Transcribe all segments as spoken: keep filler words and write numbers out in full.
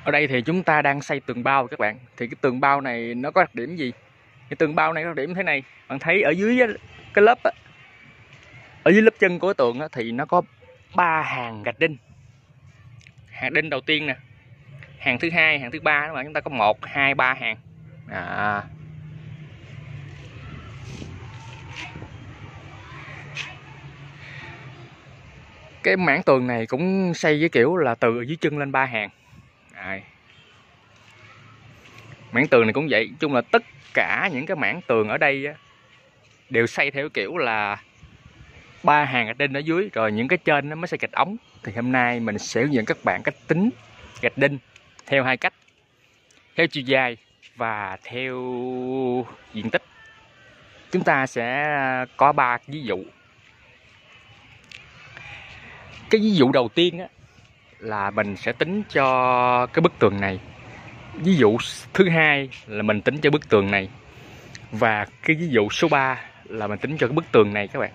Ở đây thì chúng ta đang xây tường bao các bạn. Thì cái tường bao này nó có đặc điểm gì? Cái tường bao này có đặc điểm thế này. Bạn thấy ở dưới cái lớp á, ở dưới lớp chân của tường á, thì nó có ba hàng gạch đinh. Hàng đinh đầu tiên nè, hàng thứ hai, hàng thứ ba, các bạn, chúng ta có một, hai, ba hàng. À. Cái mảng tường này cũng xây với kiểu là từ dưới chân lên ba hàng. À. Mảng tường này cũng vậy, chung là tất cả những cái mảng tường ở đây á, đều xây theo kiểu là ba hàng gạch đinh ở dưới, rồi những cái trên nó mới xây gạch ống. Thì hôm nay mình sẽ hướng dẫn các bạn cách tính gạch đinh theo hai cách, theo chiều dài và theo diện tích. Chúng ta sẽ có ba ví dụ. Cái ví dụ đầu tiên á, là mình sẽ tính cho cái bức tường này. Ví dụ thứ hai là mình tính cho bức tường này. Và cái ví dụ số ba là mình tính cho cái bức tường này các bạn.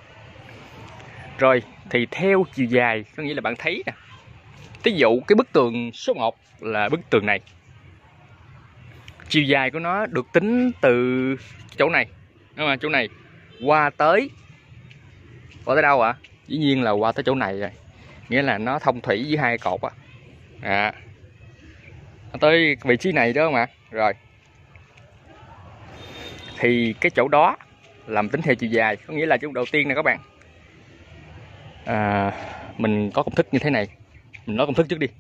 Rồi, thì theo chiều dài có nghĩa là bạn thấy nè. Ví dụ cái bức tường số một là bức tường này. Chiều dài của nó được tính từ chỗ này, đúng không? Chỗ này qua tới qua tới đâu ạ? À? Dĩ nhiên là qua tới chỗ này rồi. Nghĩa là nó thông thủy với hai cột á. À. Nó tới vị trí này đó mà. Rồi. Thì cái chỗ đó làm tính theo chiều dài, có nghĩa là chỗ đầu tiên nè các bạn. À, mình có công thức như thế này. Mình nói công thức trước đi.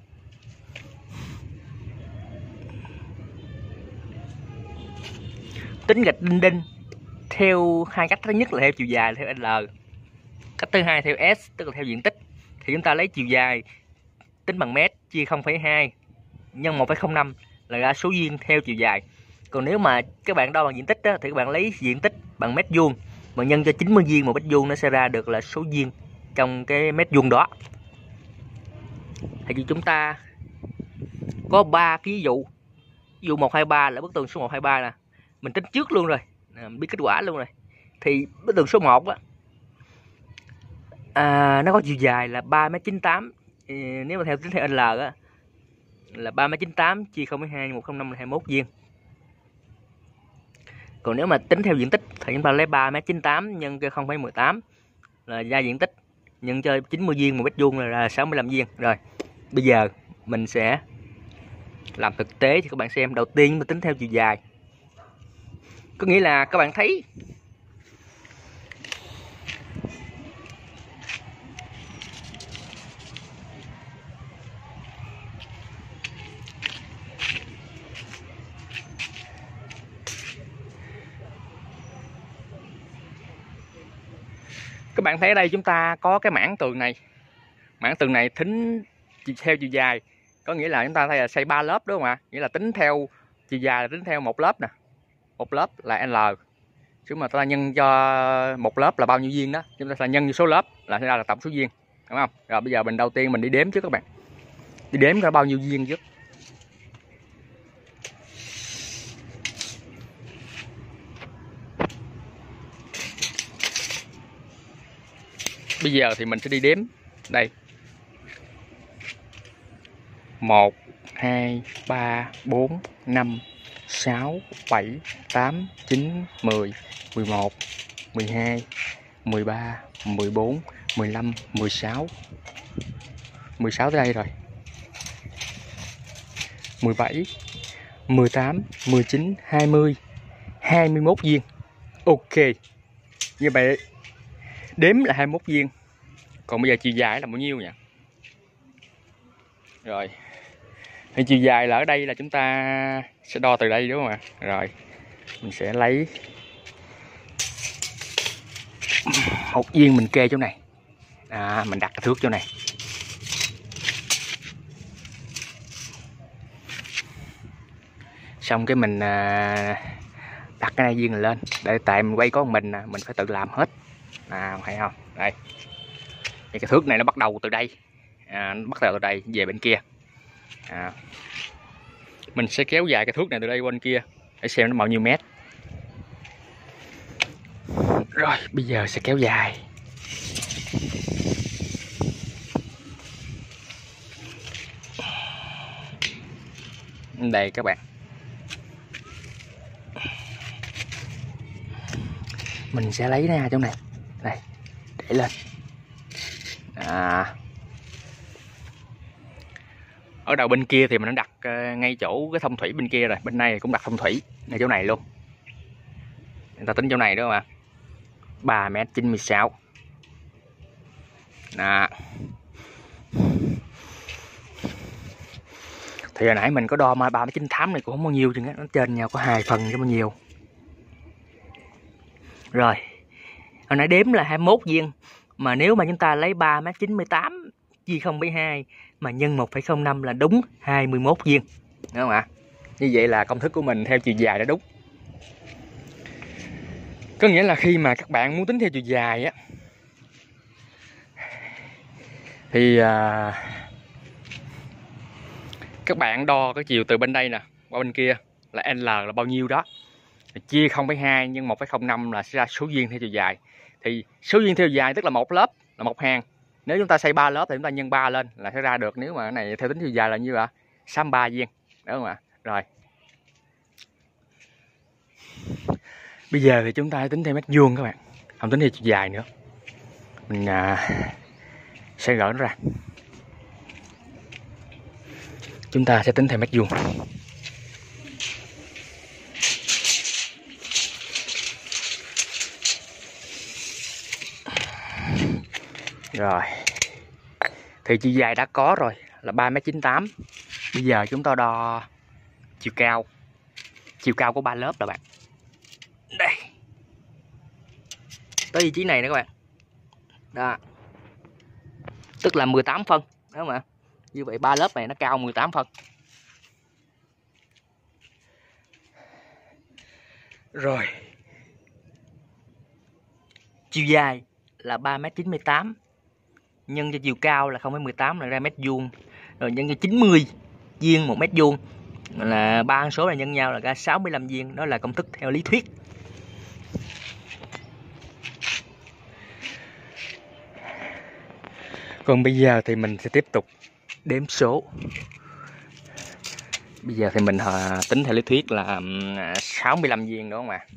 Tính gạch đinh đinh theo hai cách. Thứ nhất là theo chiều dài theo L. Cách thứ hai theo S, tức là theo diện tích. Thì chúng ta lấy chiều dài tính bằng mét chia không phẩy hai nhân một phẩy không năm là ra số viên theo chiều dài. Còn nếu mà các bạn đo bằng diện tích đó, thì các bạn lấy diện tích bằng mét vuông mà nhân cho chín mươi viên một mét vuông, nó sẽ ra được là số viên trong cái mét vuông đó. Thì chúng ta có ba ví dụ. Ví dụ một, hai, ba là bức tường số một, hai, ba nè. Mình tính trước luôn rồi, biết kết quả luôn rồi. Thì bức tường số một á, à, nó có chiều dài là ba mét chín mươi tám. Nếu mà theo tính theo L á, là ba mét chín mươi tám chia không phẩy hai nhân một phẩy không năm là hai mươi mốt viên. Còn nếu mà tính theo diện tích thì chúng ta lấy ba mét chín mươi tám nhân cho không phẩy mười tám là ra diện tích, nhân cho chín mươi viên một mét vuông là ra sáu mươi lăm viên. Rồi, bây giờ mình sẽ làm thực tế cho các bạn xem. Đầu tiên mình tính theo chiều dài. Có nghĩa là các bạn thấy Các bạn thấy ở đây chúng ta có cái mảng tường này. Mảng tường này tính theo chiều dài, có nghĩa là chúng ta thấy là xây ba lớp, đúng không ạ? Nghĩa là tính theo chiều dài là tính theo một lớp nè. Một lớp là L. Chứ mà ta nhân cho một lớp là bao nhiêu viên đó, chúng ta sẽ nhân số lớp là sẽ ra là tổng số viên, đúng không? Rồi bây giờ mình đầu tiên mình đi đếm trước các bạn. Đi đếm ra bao nhiêu viên trước. Bây giờ thì mình sẽ đi đếm. Đây. một, hai, ba, bốn, năm, sáu, bảy, tám, chín, mười, mười một, mười hai, mười ba, mười bốn, mười lăm, mười sáu. mười sáu tới đây rồi. mười bảy, mười tám, mười chín, hai mươi, hai mươi mốt viên. Ok. Như vậy đếm là hai mươi mốt viên. Còn bây giờ chiều dài là bao nhiêu nhỉ? Rồi. Thì chiều dài là ở đây là chúng ta sẽ đo từ đây, đúng không ạ? Rồi. Mình sẽ lấy một viên mình kê chỗ này. À, mình đặt cái thước chỗ này. Xong cái mình đặt cái này viên này lên. Để tại mình quay có một mình, mình phải tự làm hết. À, thấy không? Đây. Thì cái thước này nó bắt đầu từ đây. À, nó bắt đầu từ đây về bên kia. À. Mình sẽ kéo dài cái thước này từ đây qua bên kia để xem nó bao nhiêu mét. Rồi, bây giờ sẽ kéo dài. Đây các bạn, mình sẽ lấy ra chỗ này, đây, để lên. À, ở đầu bên kia thì mình đã đặt ngay chỗ cái thông thủy bên kia rồi, bên này cũng đặt thông thủy ngay chỗ này luôn. Người ta tính chỗ này đúng không ạ? ba mét chín mươi sáu. Đó. Thì hồi nãy mình có đo mà ba mét chín mươi tám này cũng không bao nhiêu, chứ nó trên nhau có hai phần cho bao nhiêu. Rồi, hồi nãy đếm là hai mươi mốt viên, mà nếu mà chúng ta lấy ba mét chín mươi tám chia không phẩy hai mà nhân một phẩy không năm là đúng hai mươi mốt viên. Đúng không ạ? Như vậy là công thức của mình theo chiều dài đã đúng. Có nghĩa là khi mà các bạn muốn tính theo chiều dài á, thì à, các bạn đo cái chiều từ bên đây nè qua bên kia là L là bao nhiêu đó, chia không phẩy hai nhân một phẩy không năm là sẽ ra số viên theo chiều dài. Thì số viên theo chiều dài tức là một lớp là một hàng. Nếu chúng ta xây ba lớp thì chúng ta nhân ba lên là sẽ ra được. Nếu mà cái này theo tính chiều dài là như vậy, sáu mươi ba viên, đúng không ạ? Rồi. Bây giờ thì chúng ta tính theo mét vuông các bạn, không tính theo chiều dài nữa. Mình à, sẽ gỡ nó ra. Chúng ta sẽ tính theo mét vuông. Rồi. Thì chiều dài đã có rồi là ba mét chín mươi tám. Bây giờ chúng ta đo chiều cao. Chiều cao của ba lớp là bạn. Đây. Tới vị trí này nữa các bạn. Đó. Tức là mười tám phân, đúng không ạ? Như vậy ba lớp này nó cao mười tám phân. Rồi. Chiều dài là ba mét chín mươi tám nhân cho chiều cao là không phẩy mười tám là ra mét vuông. Rồi nhân cho chín mươi viên một mét vuông là ba số là nhân nhau là ra sáu mươi lăm viên. Đó là công thức theo lý thuyết. Còn bây giờ thì mình sẽ tiếp tục đếm số. Bây giờ thì mình tính theo lý thuyết là sáu mươi lăm viên, đúng không ạ?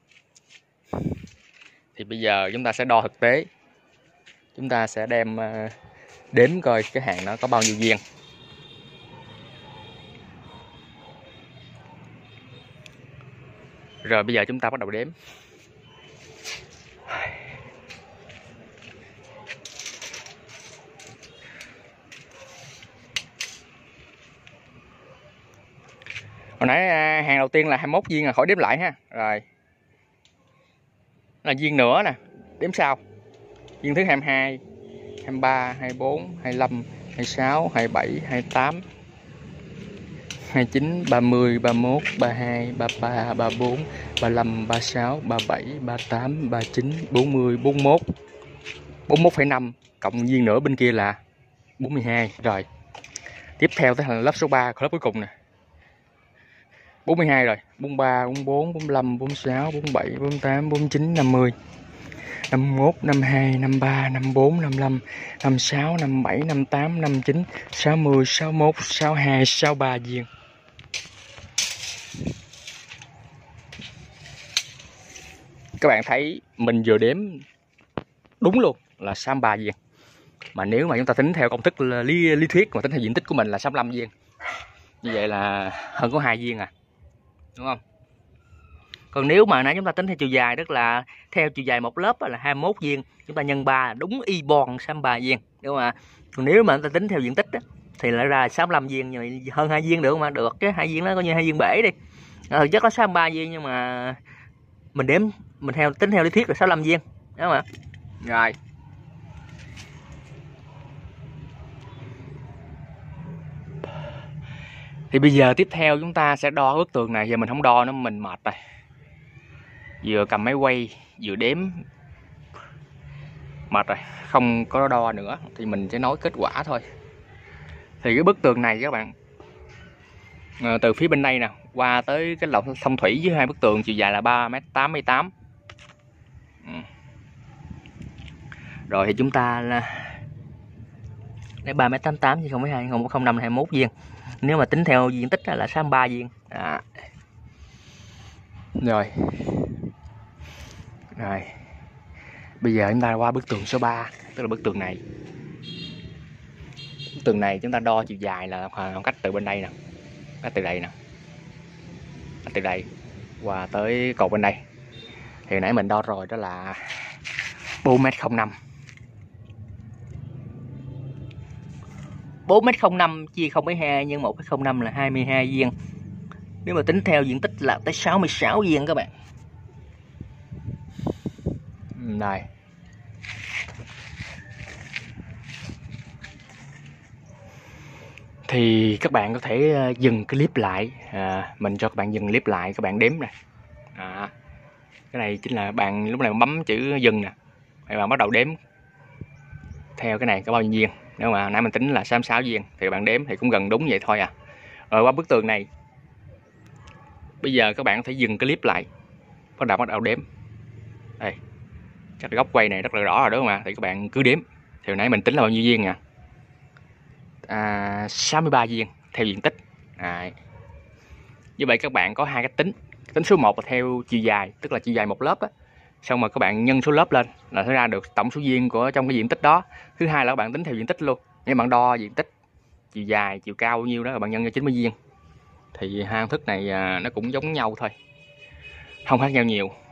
Thì bây giờ chúng ta sẽ đo thực tế. Chúng ta sẽ đem đếm coi cái hàng nó có bao nhiêu viên. Rồi bây giờ chúng ta bắt đầu đếm. Hồi nãy hàng đầu tiên là hai mươi mốt viên, là khỏi đếm lại ha. Rồi. Là viên nữa nè, đếm sau. Viên thứ hai mươi hai, hai mươi ba, hai mươi bốn, hai mươi lăm, hai mươi sáu, hai mươi bảy, hai mươi tám, hai mươi chín, ba mươi, ba mươi mốt, ba mươi hai, ba mươi ba, ba mươi bốn, ba mươi lăm, ba mươi sáu, ba mươi bảy, ba mươi tám, ba mươi chín, bốn mươi, bốn mươi mốt, bốn mươi mốt phẩy năm, cộng viên nữa bên kia là bốn mươi hai. Rồi. Tiếp theo tới là lớp số ba, lớp cuối cùng nè. bốn mươi hai rồi, bốn mươi ba, bốn mươi bốn, bốn mươi lăm, bốn mươi sáu, bốn mươi bảy, bốn mươi tám, bốn mươi chín, năm mươi, năm mươi mốt, năm mươi hai, năm mươi ba, năm mươi bốn, năm mươi lăm, năm mươi sáu, năm mươi bảy, năm mươi tám, năm mươi chín, sáu mươi, sáu mươi mốt, sáu mươi hai, sáu mươi ba viên. Các bạn thấy mình vừa đếm đúng luôn là sáu mươi ba viên. Mà nếu mà chúng ta tính theo công thức lý, lý thuyết mà tính theo diện tích của mình là sáu mươi lăm viên. Như vậy là hơn có hai viên à. Đúng không? Còn nếu mà nãy chúng ta tính theo chiều dài, tức là theo chiều dài một lớp là hai mươi mốt viên, chúng ta nhân ba đúng y bon sáu mươi ba viên, đúng không ạ? Còn nếu mà chúng ta tính theo diện tích đó, thì lại ra sáu mươi lăm viên, nhưng hơn hai viên được không ạ? Được chứ, hai viên đó coi như hai viên bể đi. À, thực chất nó sáu mươi ba viên nhưng mà mình đếm mình theo tính theo lý thuyết là sáu mươi lăm viên, đúng không ạ? Rồi. Thì bây giờ tiếp theo chúng ta sẽ đo bức tường này. Giờ mình không đo nữa, mình mệt rồi. Vừa cầm máy quay vừa đếm mệt rồi, không có đo nữa thì mình sẽ nói kết quả thôi. Thì cái bức tường này các bạn, từ phía bên đây nè qua tới cái lồng thông thủy với hai bức tường chiều dài là ba mét tám mươi tám. Rồi thì chúng ta là lấy ba mét tám mươi tám chứ không phải hai không năm hai mươi mốt viên. Nếu mà tính theo diện tích là sáu mươi ba viên. Đó. Rồi. Rồi. Bây giờ chúng ta qua bức tường số ba, tức là bức tường này. Bức tường này chúng ta đo chiều dài là khoảng cách từ bên đây nè. Cách từ đây nè. Cách từ đây qua tới cột bên đây. Thì nãy mình đo rồi đó là bốn mét không năm. bốn mét không năm chia không phẩy hai nhân một phẩy không năm là hai mươi hai viên. Nếu mà tính theo diện tích là tới sáu mươi sáu viên các bạn. Đây. Thì các bạn có thể dừng cái clip lại, à, mình cho các bạn dừng clip lại, các bạn đếm nè. À, cái này chính là bạn lúc này bấm chữ dừng nè, các bạn bắt đầu đếm theo cái này có bao nhiêu viên. Nếu mà nãy mình tính là sáu mươi sáu viên thì bạn đếm thì cũng gần đúng vậy thôi à. Rồi qua bức tường này, bây giờ các bạn có thể dừng clip lại, bắt đầu bắt đầu đếm. Đây, chắc góc quay này rất là rõ rồi đúng không ạ? Thì các bạn cứ đếm. Thì nãy mình tính là bao nhiêu viên nè? À, sáu mươi ba viên theo diện tích. Đấy. Như vậy các bạn có hai cách tính. Tính số một là theo chiều dài, tức là chiều dài một lớp á. Xong mà các bạn nhân số lớp lên là sẽ ra được tổng số viên của trong cái diện tích đó. Thứ hai là các bạn tính theo diện tích luôn. Nếu bạn đo diện tích, chiều dài, chiều cao bao nhiêu đó, các bạn nhân cho chín mươi viên. Thì hai công thức này nó cũng giống nhau thôi, không khác nhau nhiều.